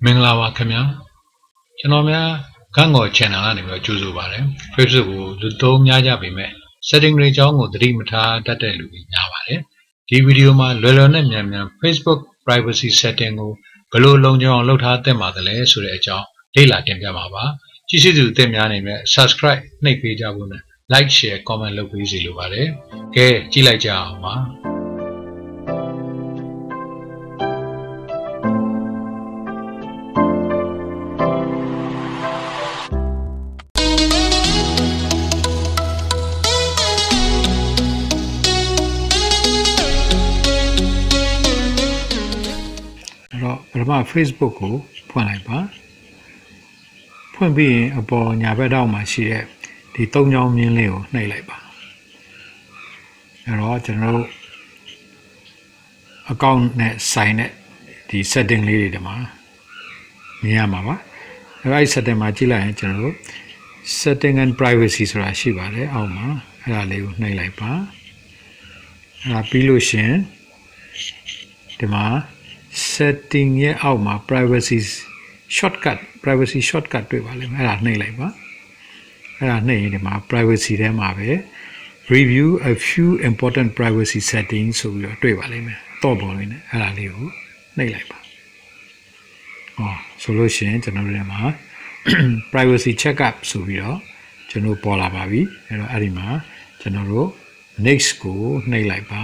မင်္ဂလာပါခင်ဗျာကျွန်တော်များခန့်ကော် channel ကနေပြီးကြိုဆိုပါတယ် Facebook ကိုလူသုံးများကြပေမဲ့ setting တွေအကြောင်းကိုသတိမထားတတ်တဲ့လူတွေများပါတယ်ဒီဗီဒီယိုမှာလွယ်လွယ်နဲ့မြန်မြန် Facebook privacy setting ကိုဘယ်လိုလုံခြုံအောင်လုပ်ထားသင့်ပါသလဲဆိုတဲ့အကြောင်းလေ့လာတင်ပြပါပါကြည့်ရှုသူအသစ်များနေနဲ့ subscribe နှိပ်ပေးကြဖို့နဲ့ like share comment လုပ်ပေးစီလိုပါတယ်ကဲကြည့်လိုက်ကြအောင်ပါပထမ Facebook ကိုဖွင့်လိုက်ပါဖွင့်ပြီးရင်အပေါ်ညာဘက်ထောက်မှာရှိတဲ့ဒီသုံးချောင်းမြင်းလေးကိုနှိပ်လိုက်ပါအဲ့တော့ကျွန်တော်တို့ account နဲ့ sign နဲ့ဒီ setting လေးတွေဒီမှာမြင်ရမှာပါအဲ့ဒီ setting မှာကြည့်လိုက်ရင်ကျွန်တော်တို့ setting and privacy ဆိုတာရှိပါတယ်အောက်မှာအဲ့ဒါလေးကိုနှိပ်လိုက်ပါအဲ့ဒါပြီးလို့ရှင်ဒီမှာsetting ရဲ့အောက်မှာ privacy shortcut တွေ့ပါလိမ့်မယ်အဲ့ဒါနှိပ်လိုက်ပါအဲ့ဒါနှိပ်ရင်ဒီမှာ privacy ထဲမှာပဲ review a few important privacy settings ဆိုပြီးတော့တွေ့ပါလိမ့်မယ်တော့ပေါ်နေတယ်အဲ့ဒါလေးကိုနှိပ်လိုက်ပါဆိုလို့ရှိရင်ကျွန်တော်တို့ဒီမှာ privacy checkup ဆိုပြီးတော့ကျွန်တော်ပေါ်လာပါပြီအဲ့တော့အဲ့ဒီမှာကျွန်တော်တို့ next ကိုနှိပ်လိုက်ပါ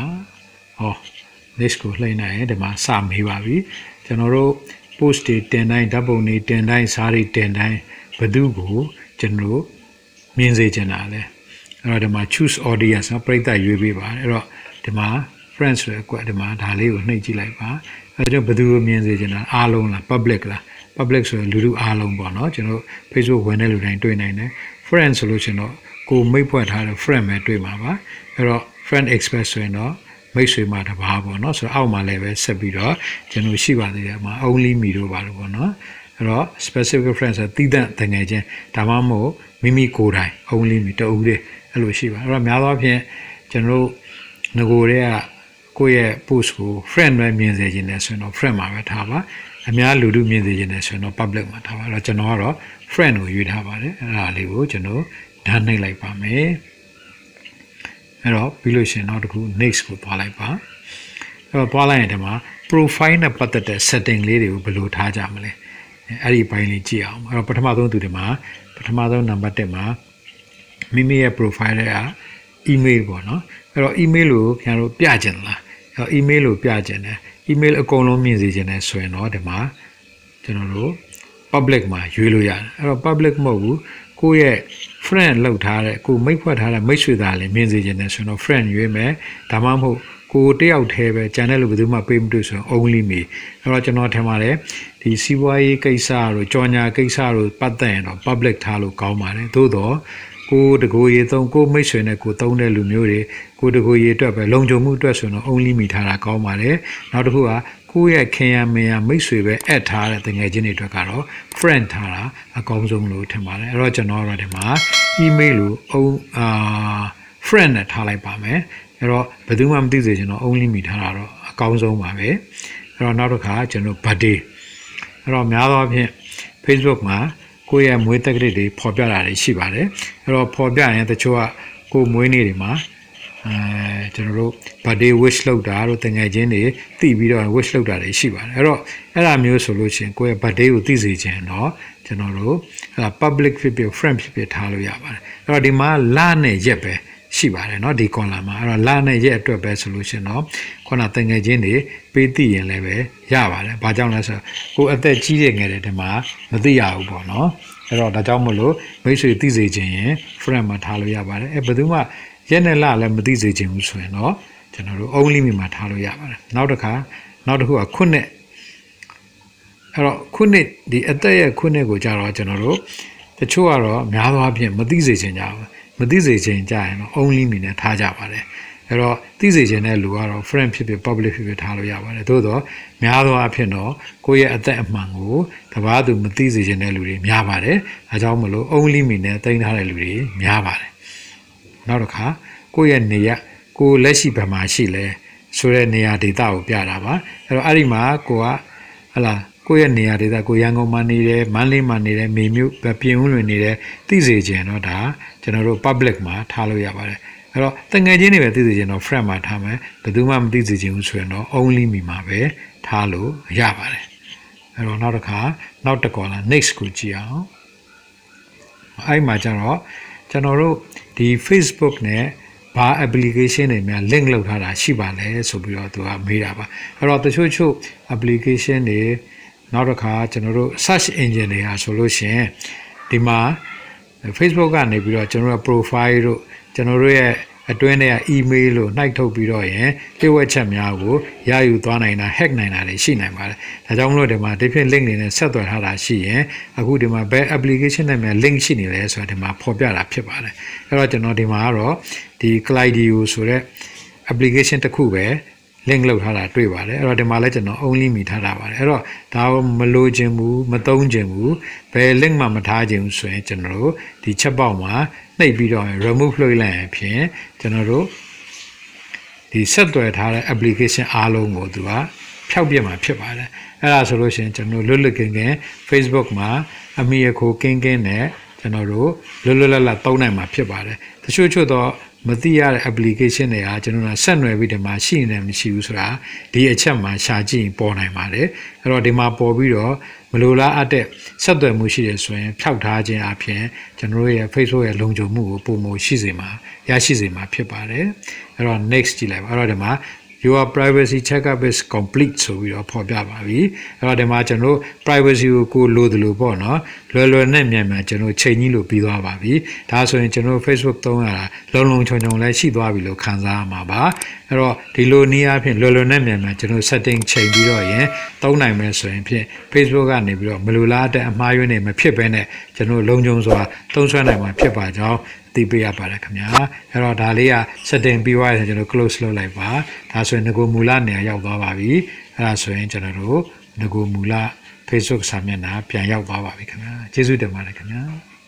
next ကိုလှည့်နိုင်ရင်ဒီမှာစမေးပါပြီကျွန်တော်တို့ post တွေတင်တိုင်းဓာတ်ပုံတွေတင်တိုင်းစာတွေတင်တိုင်းဘယ်သူကိုကျွန်တော်တို့မြင်စေချင်တာလဲအဲ့တော့ဒီမှာ choose audience နော်ပရိသတ်ရွေးပေးပါအဲ့တော့ဒီမှာ friends ဆိုတဲ့ကွက်ဒီမှာဒါလေးကိုနှိပ်ကြည့်လိုက်ပါအဲ့တော့ဘယ်သူကိုမြင်စေချင်တာအားလုံးလား public လား public ဆိုရင်လူထုအားလုံးပေါ့နော်ကျွန်တော် Facebook ဝင်တဲ့လူတိုင်းတွေ့နိုင်တယ် friends ဆိုလို့ရှိရင်တော့ကိုမိတ်ဖွဲ့ထားတဲ့ friend ပဲတွေ့မှာပါအဲ့တော့ friend express ဆိုရင်တော့မိတ်ဆွေမှာတပါးပေါ့နော်ဆိုတော့အောက်မှာလည်းပဲဆက်ပြီးတော့ကျွန်တော်ရှိပါသေးတယ်မှာ only me တို့ပါလို့ပေါ့နော်အဲ့တော့ specific friends ဆိုတီးတဲ့တငယ်ချင်းဒါမှမဟုတ်မိမိကိုယ်တိုင် only me တူဦးတယ်အဲ့လိုရှိပါအဲ့တော့များသောအားဖြင့်ကျွန်တော်တို့ငကိုတွေကကိုယ့်ရဲ့ post ကို friend ပဲမြင်စေခြင်းနဲ့ဆိုရင်တော့ friend မှာပဲထားပါအများလူထုမြင်စေခြင်းနဲ့ဆိုရင်တော့ public မှာထားပါအဲ့တော့ကျွန်တော်ကတော့ friend ကိုရွေးထားပါတယ်အဲ့ဒါလေးကိုကျွန်တော်ဓာတ်နှိပ်လိုက်ပါမယ်အဲ့တော့ပြီးလို့ရှိရင်နောက်တစ်ခု next ကိုသွားလိုက်ပါအဲ့တော့သွားလိုက်ရင်ဒီမှာ profile နဲ့ပတ်သက်တဲ့ setting လေးတွေကိုဘယ်လိုထားကြမလဲအဲ့ဒီဘိုင်းလေးကြည့်အောင်အဲ့တော့ပထမဆုံးသူဒီမှာပထမဆုံးနံပါတ်1မှာမိမိရဲ့ profile ရဲ့ email ပေါ့နော်အဲ့တော့ email ကိုခင်ဗျားတို့ပြချင်လားအဲ့တော့ email ကိုပြချင်တယ် email အကုန်လုံးမြင်စေချင်တယ်ဆိုရင်တော့ဒီမှာကျွန်တော်တို့ public မှာရွေးလို့ရတယ်အဲ့တော့ public မဟုတ်ဘူးကိုယ့်ရဲ့ friend လောက်ထားတဲ့ကိုမိတ်ဖွဲ့ထားတဲ့မိတ်ဆွေသားလည်းမြင်စေချင်တယ်ဆိုတော့ friend ရွေးမယ်ဒါမှမဟုတ်ကိုတယောက်တည်းပဲကျန်တဲ့လူဘယ်သူမှပေးမတွေ့ဆိုရင် only me အဲ့တော့ကျွန်တော်ထင်ပါတယ်ဒီစီးပွားရေးကိစ္စတို့ကြော်ညာကိစ္စတို့ပတ်သက်ရင်တော့ public ထားလို့ကောင်းပါတယ်သို့တော့ကိုတကိုရေသုံးကိုမိတ်ဆွေနဲ့ကိုသုံးတဲ့လူမျိုးတွေကိုတကိုရေအတွက်ပဲလုံခြုံမှုအတွက်ဆိုတော့ only me ထားတာကောင်းပါတယ်နောက်တစ်ခုကကိုယ့်ရဲ့ခင်ရမင်ရမိတ်ဆွေပဲအပ်ထားတဲ့တငယ်ချင်းတွေအတွက်ကတော့ friend ထားတာအကောင်းဆုံးလို့ထင်ပါတယ်အဲ့တော့ကျွန်တော်ကတော့ဒီမှာ email ကိုfriend နဲ့ထားလိုက်ပါမယ်အဲ့တော့ဘယ်သူမှမသိစေချင်တော့ only me ထားတာတော့အကောင်းဆုံးပါပဲအဲ့တော့နောက်တစ်ခါကျွန်တော် birthday အဲ့တော့များသောအားဖြင့် Facebook မှာကိုယ့်ရဲ့မွေးတက္ကရာတွေပေါ်ပြတာတွေရှိပါတယ်အဲ့တော့ပေါ်ပြရင်တချို့ကကိုယ်မွေးနေ့တွေမှာကျွန်တော်တို့ birthday wish လုပ်တာတို့တငယ်ချင်းတွေသိပြီးတော့ wish လုပ်တာတွေရှိပါတယ်အဲ့တော့အဲ့ဒါမျိုးဆိုလို့ရှိရင်ကိုယ့်ရဲ့ birthday ကိုသိစေချင်တော့ကျွန်တော်တို့ public ဖြစ်ဖြစ် friend ဖြစ်ဖြစ်ထားလို့ရပါတယ်အဲ့တော့ဒီမှာလနဲ့ရက်ပဲရှိပါတယ်เนาะဒီ column မှာအဲ့တော့လနဲ့ရက်အတွက်ပဲဆိုလို့ရှိရင်တော့ခုနတငယ်ချင်းတွေပေးသိရင်လည်းပဲရပါတယ်ဘာကြောင့်လဲဆိုတော့ကိုအသက်ကြီးတဲ့ငယ်တဲ့ဒီမှာမသိရဘူးပေါ့เนาะအဲ့တော့ဒါကြောင့်မလို့မိတ်ဆွေသိစေခြင်းရင် friend မှာထားလို့ရပါတယ်ဘယ်သူမှရက်နဲ့လလည်းမသိစေခြင်းဘူးဆိုရင်တော့ကျွန်တော်တို့ only me မှာထားလို့ရပါတယ်နောက်တစ်ခုကခုနှစ်အဲ့တော့ခုနှစ်ဒီအသက်ရဲ့ခုနှစ်ကိုကြတော့ကျွန်တော်တို့တချို့ကတော့များသောအားဖြင့်မသိစေခြင်းကြဘူးမသိစေခြင်းကြရင်တော့ only me နဲ့ထားကြပါတယ်အဲ့တော့သိစေခြင်းတဲ့လူကတော့ friend ဖြစ်ဖြစ် public ဖြစ်ဖြစ်ထားလို့ရပါတယ်သို့တော့များသောအားဖြင့်တော့ကိုယ့်ရဲ့အသက်အမှန်ကိုတပါးသူမသိစေခြင်းတဲ့လူတွေများပါတယ်အဲကြောင့်မလို့ only me နဲ့တင်ထားတဲ့လူတွေများပါတယ်နောက်တစ်ခါကိုယ့်ရဲ့နေရကိုလက်ရှိဘယ်မှာရှိလဲဆိုတဲ့နေရာဒေသကိုပြတာပါအဲ့တော့အဲ့ဒီမှာကိုကဟလာကိုယ့်ရဲ့နေရာဒေသကိုရန်ကုန်မှာနေတယ်မန္တလေးမှာနေတယ်မေမြို့ပြင်ဦးလွင်နေတယ်သိစေချင်တော့ဒါကျွန်တော်တို့ public မှာထားလို့ရပါတယ်အဲ့တော့တငယ်ချင်းတွေပဲသိစေချင်တော့ friend မှာထားမယ်ဘယ်သူမှမသိစေချင်ဘူးဆိုရင်တော့ only me မှာပဲထားလို့ရပါတယ်အဲ့တော့နောက်တစ်ကောလာ next ကိုကြည့်အောင်အဲ့မှာကျတော့ကျွန်တော်တို့ဒီ Facebook နဲ့ဘာ application တွေများ link လုပ်ထားတာရှိပါလဲဆိုပြီးတော့သူကမေးတာပါအဲ့တော့တချို့ application တွေနောက်တစ်ခါကျွန်တော်တို့ search engine တွေဟာဆိုလို့ရှိရင်ဒီမှာ Facebook ကနေပြီးတော့ကျွန်တော်တို့ profile တို့ကျွန်တော်တို့ရဲ့အတွင်းထဲက email လို့နှိုက်ထုတ်ပြီးတော့ရင်လျှို့ဝှက်ချက်များကိုရယူသွားနိုင်တာ hack နိုင်တာတွေရှိနိုင်ပါတယ်ဒါကြောင့်မလို့ဒီမှာ different link တွေနဲ့ဆက်သွယ်ထားတာရှိရင်အခုဒီမှာဘယ် application နဲ့များ link ရှိနေလဲဆိုတာဒီမှာဖော်ပြတာဖြစ်ပါတယ်အဲ့တော့ကျွန်တော်ဒီမှာကတော့ဒီ Clydio ဆိုတဲ့ application တစ်ခုပဲ link လုပ်ထားတာတွေ့ပါတယ်အဲ့တော့ဒီမှာလည်းကျွန်တော် only me ထားတာပါတယ်အဲ့တော့ဒါမလိုချင်ဘူးမသုံးချင်ဘူးဘယ် link မှမထားချင်ဘူးဆိုရင်ကျွန်တော်တို့ဒီ chat box မှာနှိပ်ပြီးတော့ remove လုပ်လိုက်ရင်ဖြင့်ကျွန်တော်တို့ဒီဆက်သွယ်ထားတဲ့ application အားလုံးကိုသူကဖျောက်ပြစ်မှာဖြစ်ပါတယ်အဲ့ဒါဆိုလို့ရှိရင်ကျွန်တော်လွတ်လပ်ကင်း Facebook မှာအမိအခိုကင်းနဲ့ကျွန်တော်တို့လွတ်လပ်သုံးနိုင်မှာဖြစ်ပါတယ်တချို့တော့မသိရတဲ့ application တွေကကျွန်တော်ဆက်နွယ်ပြီးဒီမှာရှိနေတယ်မရှိဘူးဆိုတာဒီအချက်မှာရှာကြည့်ပေါ်နိုင်ပါတယ်အဲ့တော့ဒီမှာပေါ်ပြီးတော့မလိုလားအပ်တဲ့ဆက်သွယ်မှုရှိတယ်ဆိုရင်ဖျောက်ထားခြင်းအပြင်ကျွန်တော်ရဲ့ Facebook ရဲ့လုံခြုံမှုကိုပုံမှန်ရှိစေမှာရရှိစေမှာဖြစ်ပါတယ်အဲ့တော့ next ကြည့်လိုက်ပါအဲ့တော့ဒီမှာyour privacy checkup is complete ဆိုပြီးတော့ဖော်ပြပါပြီအဲ့တော့ဒီမှာကျွန်တော် privacy ကိုလိုသလိုပေါ့နော်လွယ်နဲ့မြန်ကျွန်တော်ချိန်ကြီးလို့ပြီးသွားပါပြီဒါဆိုရင်ကျွန်တော် Facebook သုံးရတာလုံခြုံလည်းရှိသွားပြီလို့ခံစားရမှာပါအဲ့တော့ဒီလိုနည်းအားဖြင့်လွယ်နဲ့မြန်ကျွန်တော် setting ချိန်ပြီးတော့ရင်သုံးနိုင်မယ်ဆိုရင်ဖြင့် Facebook ကနေပြီးတော့မလိုလားတဲ့အမှားယွင်းတွေမဖြစ်ဘဲနဲ့ကျွန်တော်လုံခြုံစွာသုံးစွဲနိုင်မှာဖြစ်ပါကြောင်းသိပေးရပါတယ်ခင်ဗျာအဲ့တော့ဒါလေးက setting ပြီးသွားရင်ကျွန်တော် close လုပ်လိုက်ပါဒါဆိုရင်ငကိုမူလနေရာရောက်သွားပါပြီအဲ့ဒါဆိုရင်ကျွန်တော်တို့ငကိုမူလ Facebook စာမျက်နှာပြန်ရောက်သွားပါပြီခင်ဗျာကျေးဇူးတင်ပါတယ်ခင်ဗျာ